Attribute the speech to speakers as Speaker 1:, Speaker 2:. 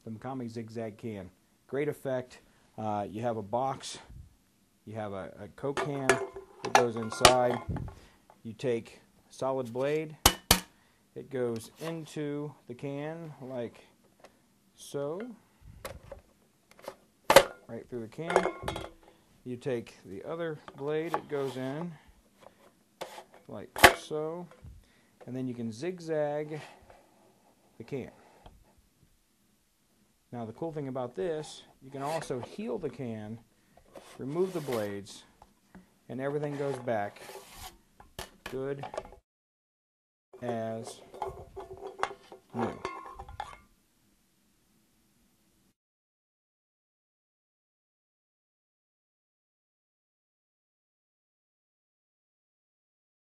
Speaker 1: the Trick Zig Zag Can. Great effect. You have a box, you have a Coke can that goes inside. You take a solid blade, it goes into the can like so, right through the can. You take the other blade, it goes in like so, and then you can zigzag the can. Now the cool thing about this, you can also heal the can, remove the blades, and everything goes back good as new.